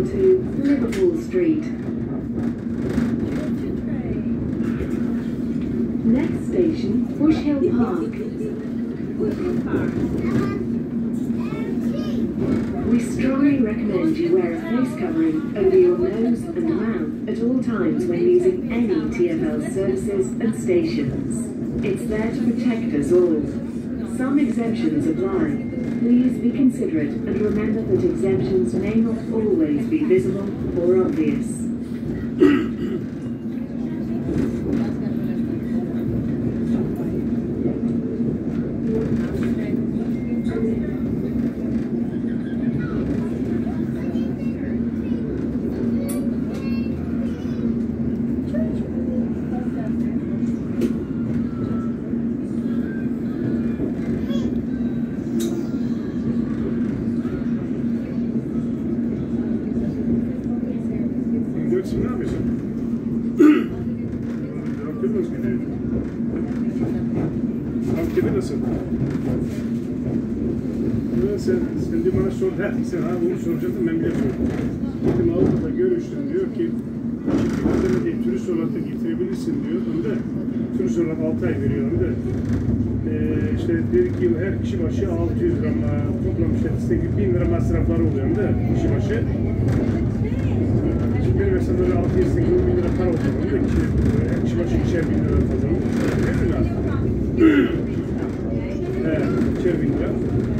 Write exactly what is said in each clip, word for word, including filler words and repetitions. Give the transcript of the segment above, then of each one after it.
train to Liverpool Street. Next station, Bush Hill Park. We strongly recommend you wear a face covering over your nose and mouth at all times when using any T F L services and stations. It's there to protect us all. Some exemptions apply. Please be considerate and remember that exemptions may not always be visible or obvious. Sen, sen de bana sor, he, sen ha bunu soracaktın, ben bile sordum. Gittim Avrupa'da görüştüm, diyor ki Türkiye'de de turist olarak da getirebilirsin diyor. Onu da turist olarak altı ay veriyor. Onu da ee, işte dedi ki her kişi başı altı yüz lira toplam işte bin lira masrafları oluyor da kişi başı. Şimdi benim mesela böyle altı yüz sekiz bin lira para olacak. Onu da kişi, her kişi başı ikişer bin lira kazanıyor. Değil mi lan? Evet, ikişer bin lira.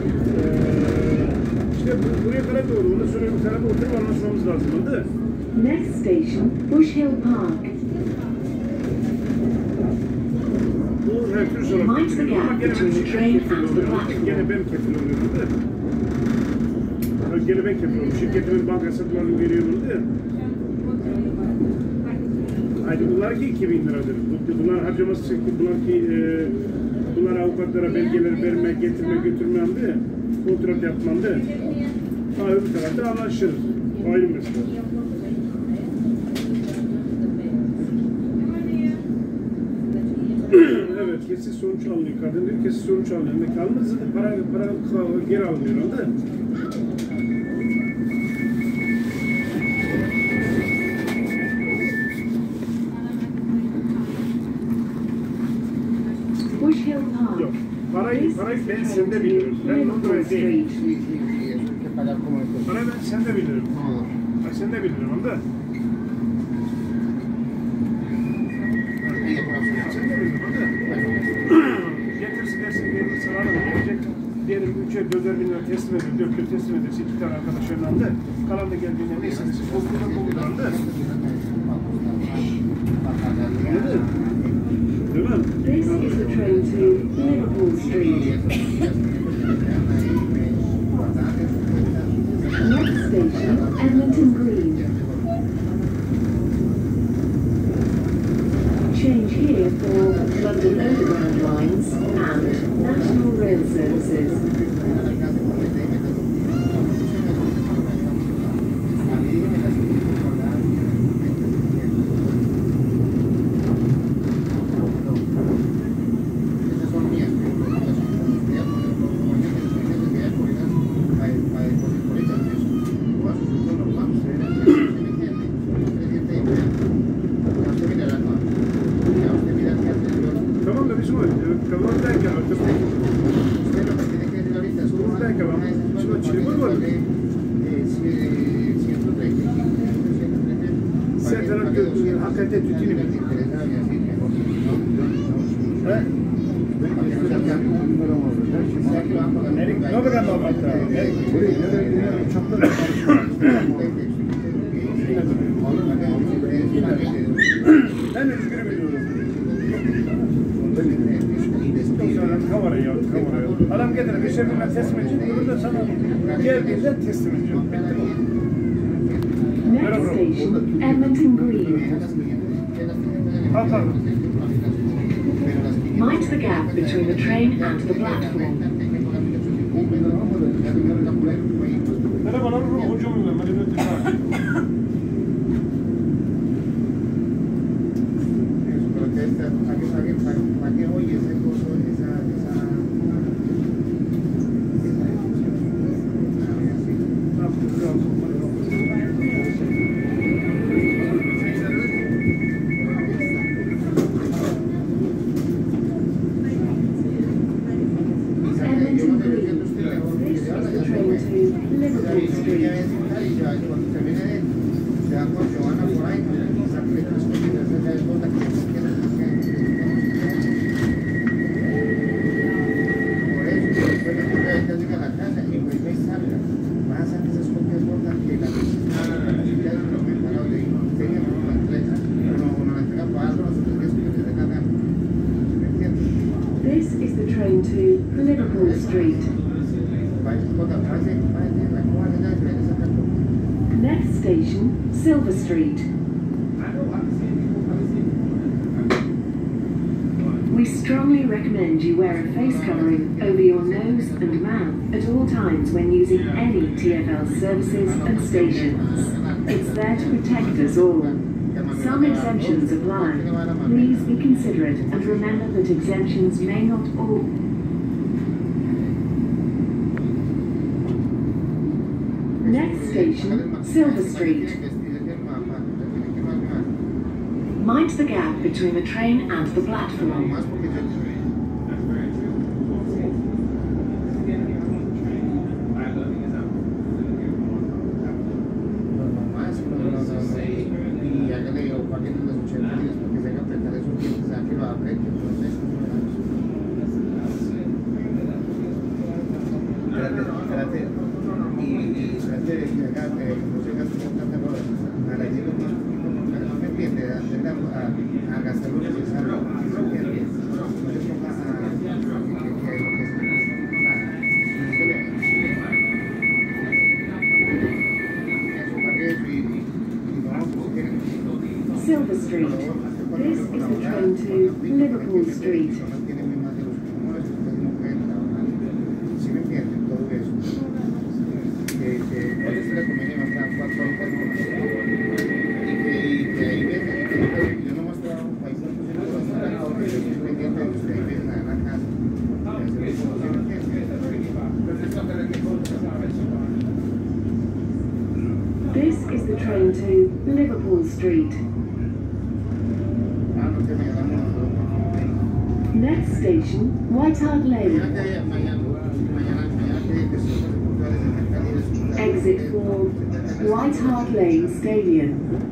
İşte buraya kadar doğru, ondan sonra bir tarafa oturup anlaşmamız lazım, değil mi? Next station, Bush Hill Park. Bu her tür soru. Ama gene ben Gene ben kefil oluyorum, değil mi? Gene ben kefil oluyorum. Şirketimin banka hesaplarını veriyor bunu, değil mi? Haydi bunlar ki iki bin liradır. Bunlar harcaması çekti, bunlar ki e, bunlar avukatlara belgeler verme, getirme, götürmem de kontrat yapmam de. Ha öbür tarafta anlaşırız. Ayrı mesela. Evet, kesin sonuç alınıyor. Kadın diyor kesin sonuç alınıyor. Ne kalmaz para para geri almıyor onda. Bush Hill Park. Yok. Parayı, parayı ben sende bilirim. Ben Londra'ya değil. Parayı ben sende bilirim. Ben sende bilirim onu da. Sende bilirim onu da. Getirsin dersin, gelir sana da gelecek. Diyelim üçer, dörder bin lira teslim edin, dört gün teslim edersin iki tane arkadaşlarından da. Kalan da geldiğinde neyse desin, bozduğunda bozduğunda da. Anladın mı? Değil mi? This is the train to Liverpool Street. Next station, Edmonton Green. Change here for London Overground lines and National Rail Services. Ben üzgünüm biliyorum. Kamerayı yap, kamerayı. Adam getirir, beşer binden teslim edecek. Bunu da sana geldiğinde teslim edeceğim. Next station, Edmonton Green. Kalk kalk. Mind the gap between the train and the platform. Merhaba, hocam ben. ¿Para qué oye ese coso, esa, esa... This is the train to Liverpool Street. Next station, Silver Street. We strongly recommend you wear a face covering over your nose and mouth at all times when using any T F L services and stations. It's there to protect us all. Some exemptions apply. Please be considerate and remember that exemptions may not all... Next station, Silver Street. Mind the gap between the train and the platform. Silver Street. This is the train to Liverpool Street. This is the train to Liverpool Street. Next station, White Hart Lane. Exit for White Hart Lane Stadium.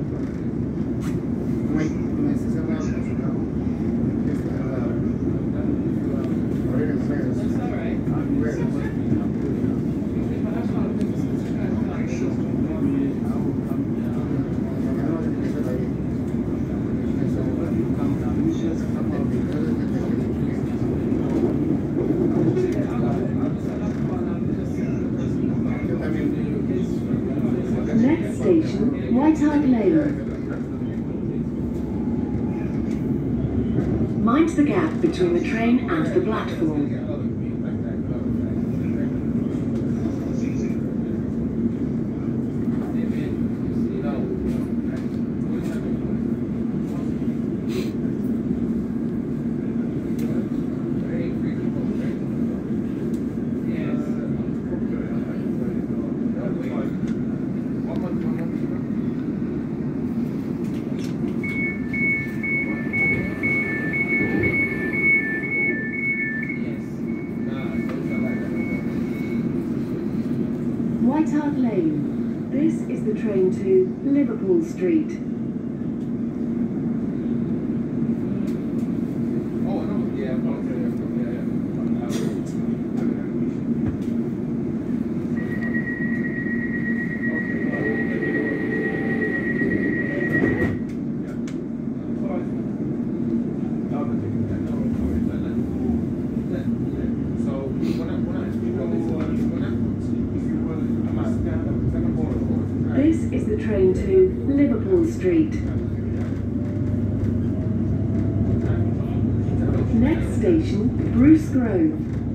Next station, White Hart Lane. Mind the gap between the train and the platform. White Hart Lane. This is the train to Liverpool Street. Oh, no, yeah, This is the train to Liverpool Street. Next station, Bruce Grove.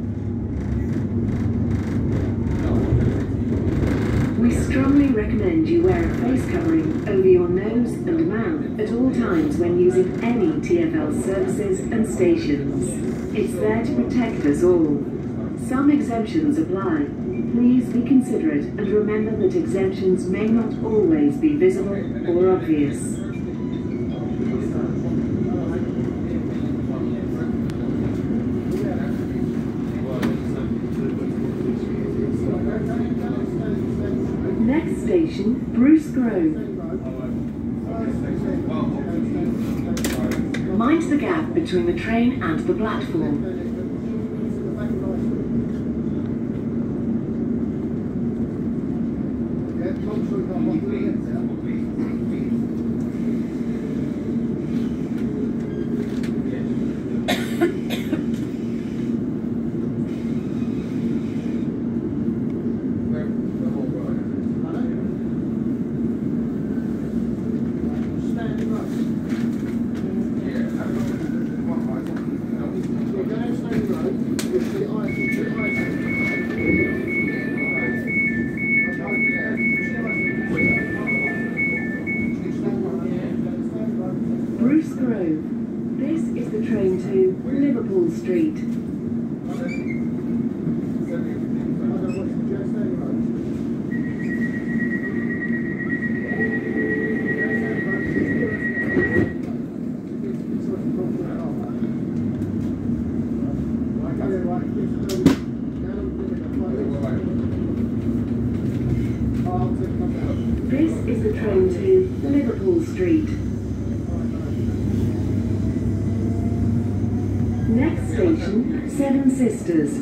We strongly recommend you wear a face covering over your nose and mouth at all times when using any T F L services and stations. It's there to protect us all. Some exemptions apply. Please be considerate and remember that exemptions may not always be visible or obvious. Next station, Bruce Grove. Mind the gap between the train and the platform. Street. This is the train to Liverpool Street. Next station, Seven Sisters.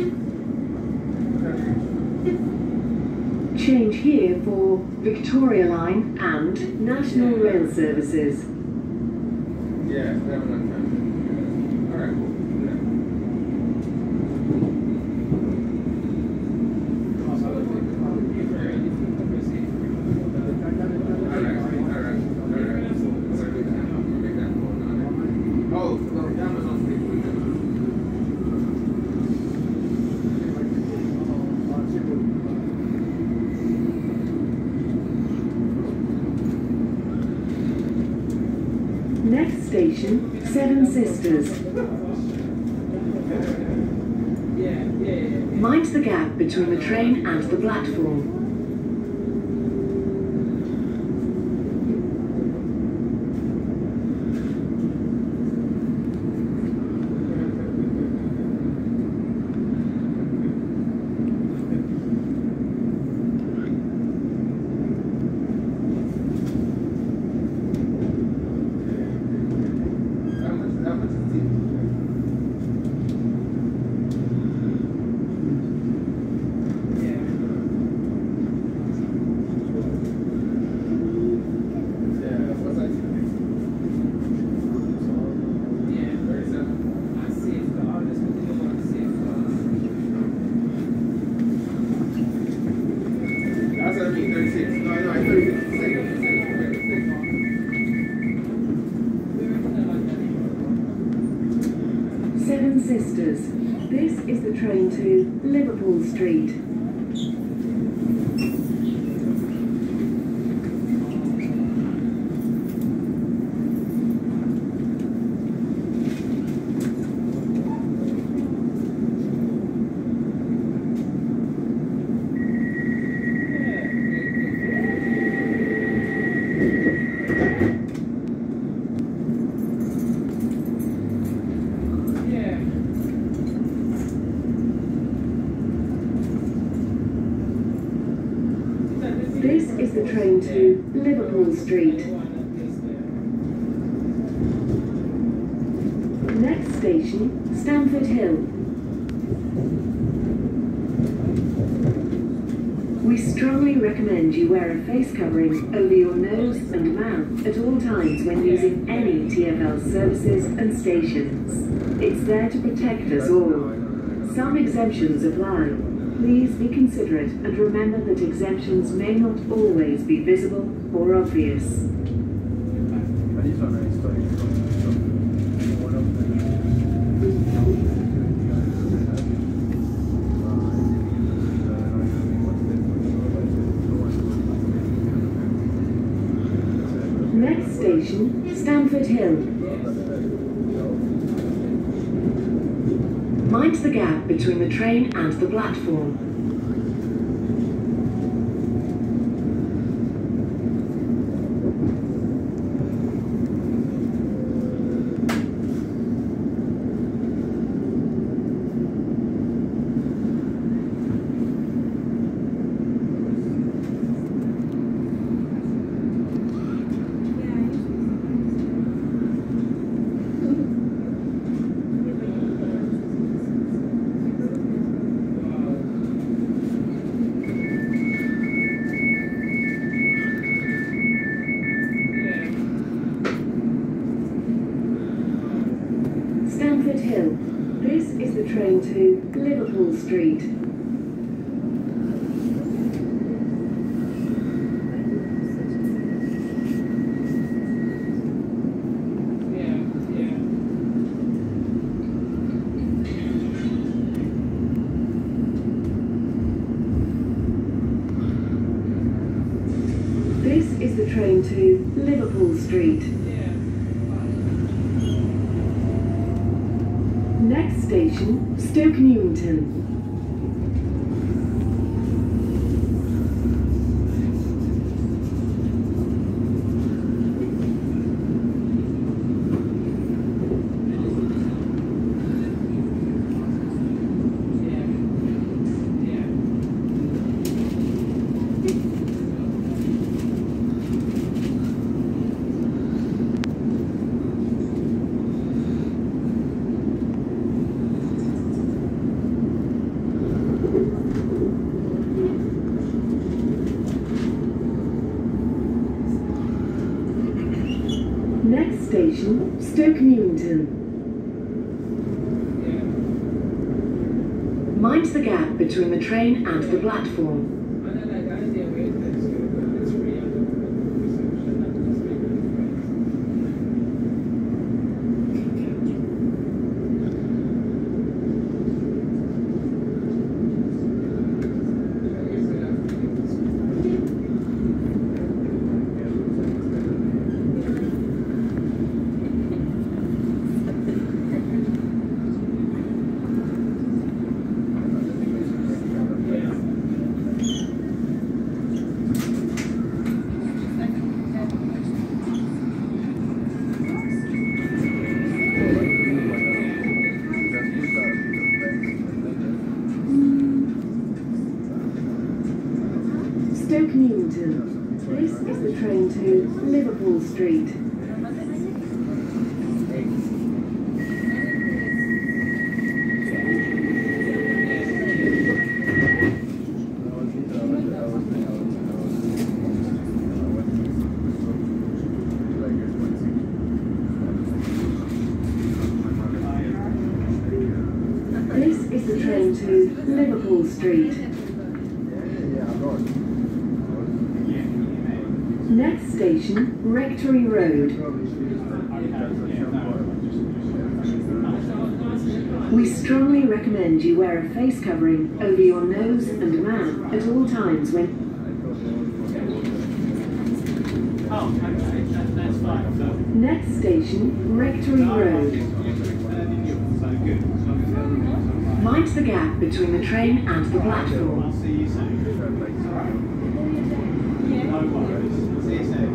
Change here for Victoria Line and National Rail services. Yeah, that one time. All right, cool. Next station, Seven Sisters. Mind the gap between the train and the platform. Seven Sisters. This is the train to Liverpool Street. This is the train to Liverpool Street. Next station, Stamford Hill. We strongly recommend you wear a face covering over your nose and mouth at all times when using any T F L services and stations. It's there to protect us all. Some exemptions apply. Please be considerate and remember that exemptions may not always be visible or obvious. Next station, Stamford Hill. Mind the gap between the train and the platform. Stamford Hill. This is the train to Liverpool Street. This is the train to Liverpool Street. Next station, Stoke Newington. Next station, Stoke Newington. Mind the gap between the train and the platform. Stoke Newington. This is the train to Liverpool Street. This is the train to Liverpool Street. Next station, Rectory Road. We strongly recommend you wear a face covering over your nose and mouth at all times when... Oh, okay, that, that's fine. Next station, Rectory Road. Mind the gap between the train and the platform. I'll see you soon. No worries. See you soon.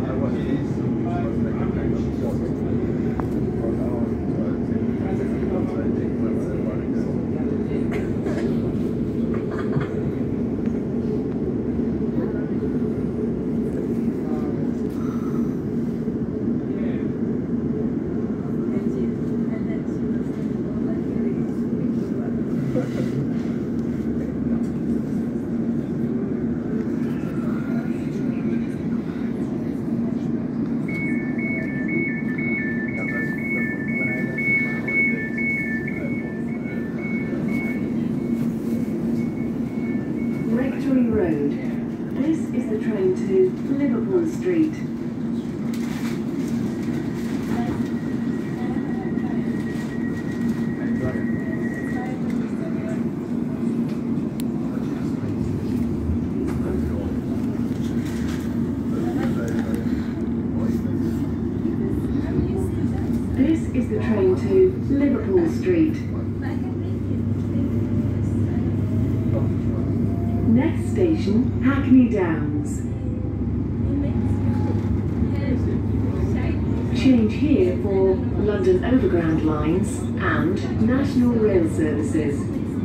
Rectory Road. This is the train to Liverpool Street. This is the train to Liverpool Street. Next station, Hackney Downs. Change here for London Overground lines and National Rail services.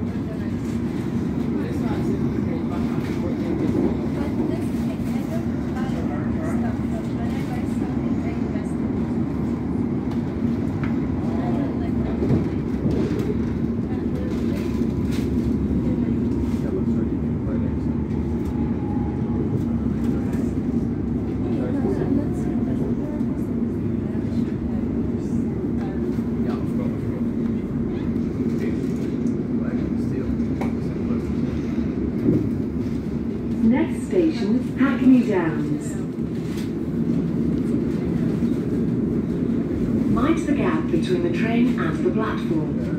Next station, Hackney Downs. Mind the gap between the train and the platform.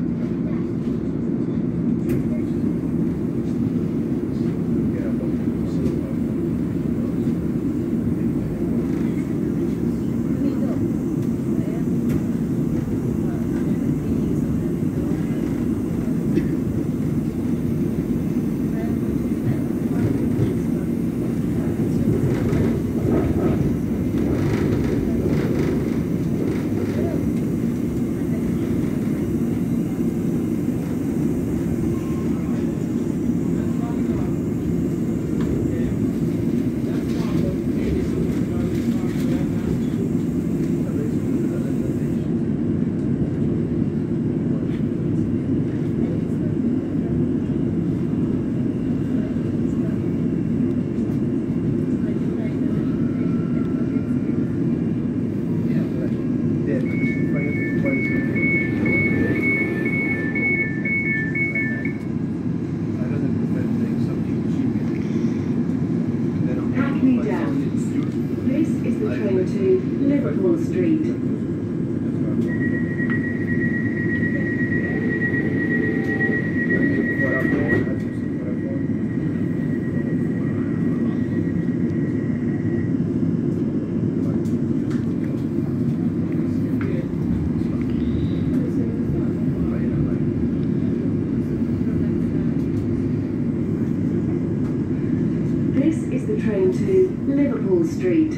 the train to Liverpool Street.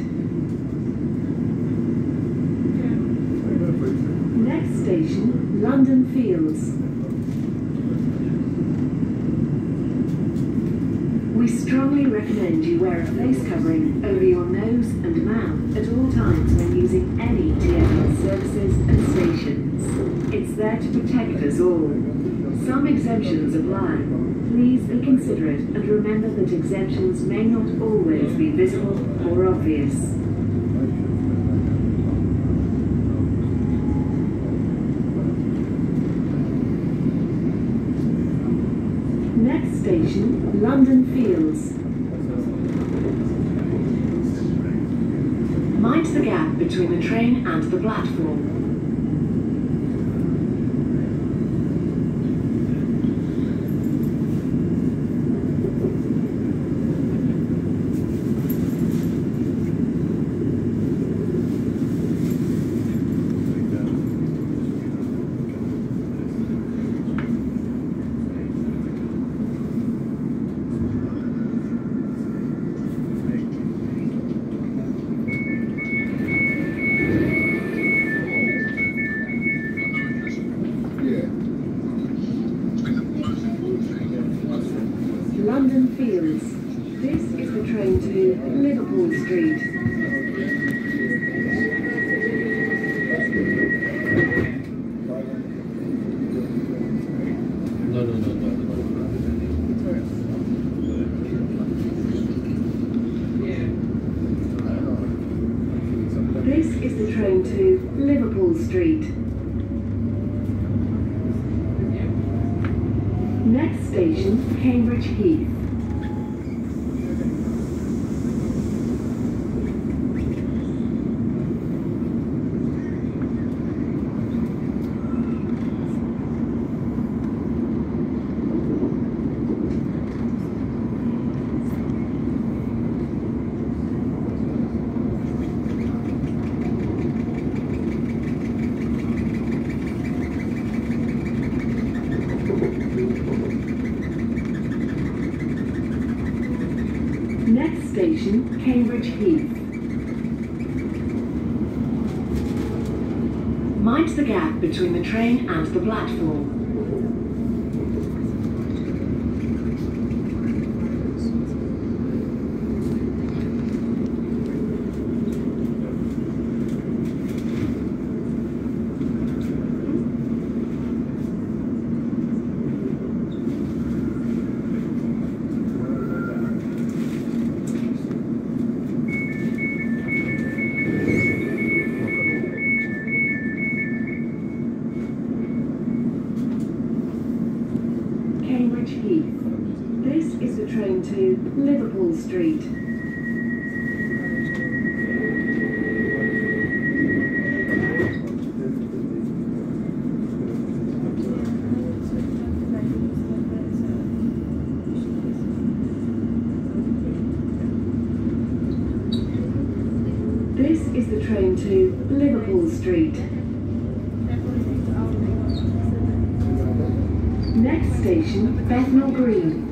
Next station, London Fields. We strongly recommend you wear a face covering over your nose and mouth at all times when using any T F L services and stations. It's there to protect us all. Some exemptions apply. Please be considerate and remember that exemptions may not always be visible or obvious. Next station, London Fields. Mind the gap between the train and the platform. London Fields. This is the train to Liverpool Street. No, no, no, no, no. This is the train to Liverpool Street. Next station, Cambridge Heath. Next station, Cambridge Heath. Mind the gap between the train and the platform. Cambridge Heath. This is the train to Liverpool Street. This is the train to Liverpool Street. Next station, Bethnal Green.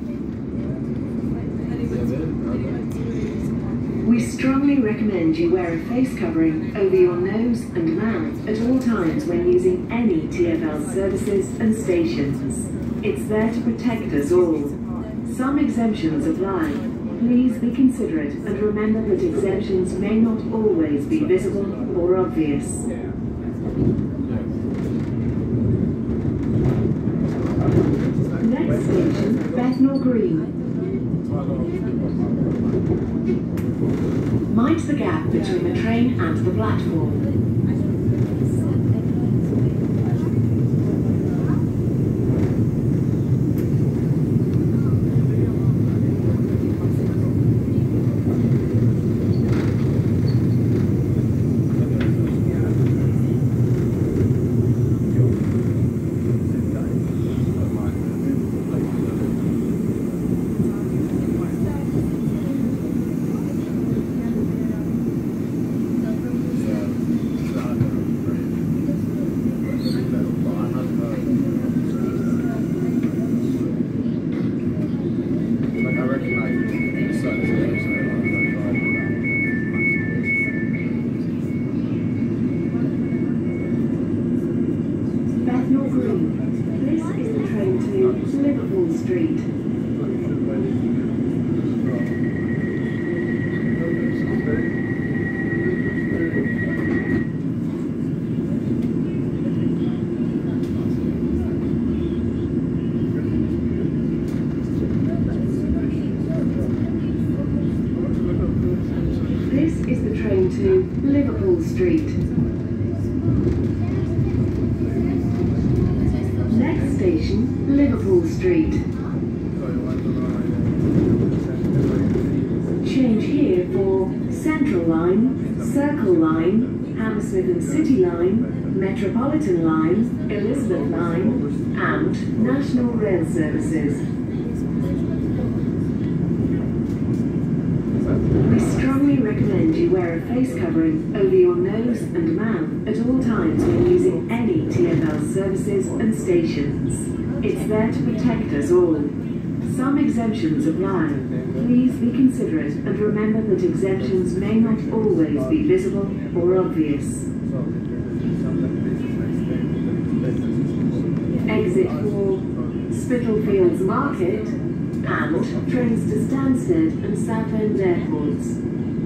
We strongly recommend you wear a face covering over your nose and mouth at all times when using any T F L services and stations. It's there to protect us all. Some exemptions apply. Please be considerate and remember that exemptions may not always be visible or obvious. Next station, Bethnal Green. Mind the gap between the train and the platform. Street. This is the train to Liverpool Street. Next station, Liverpool Street. Change here for Central Line, Circle Line, Hammersmith and City Line, Metropolitan Line, Elizabeth Line, and National Rail Services. We strongly recommend you wear a face covering over your nose and mouth at all times when using any T F L services and stations. It's there to protect us all. Some exemptions apply. Please be considerate and remember that exemptions may not always be visible or obvious. Exit for Spitalfields Market and trains to Stansted and Southend airports.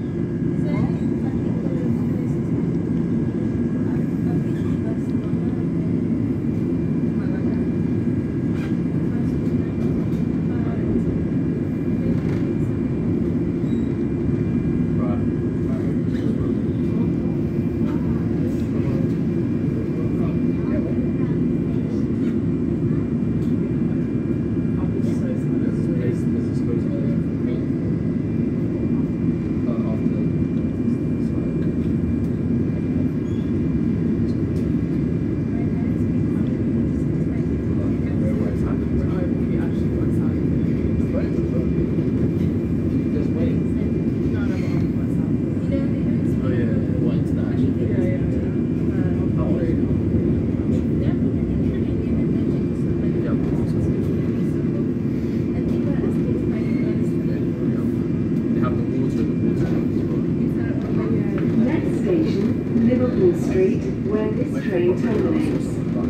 Liverpool Street, where this train terminates.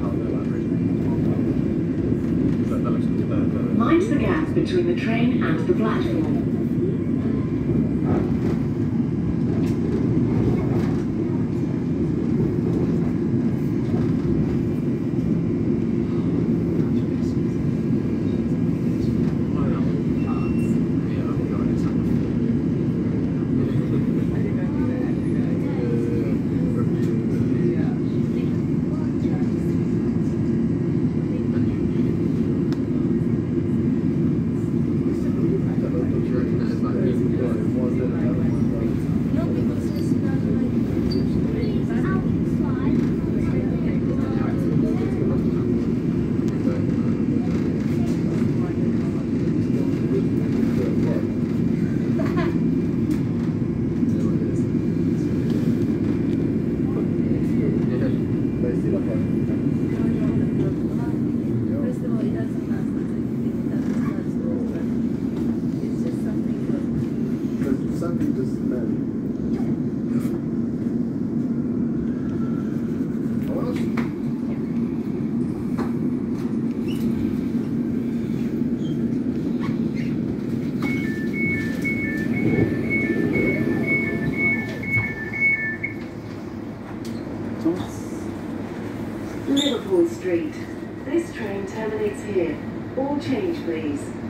Mind the gap between the train and the platform. Something just meant. Liverpool Street. This train terminates here. All change, please.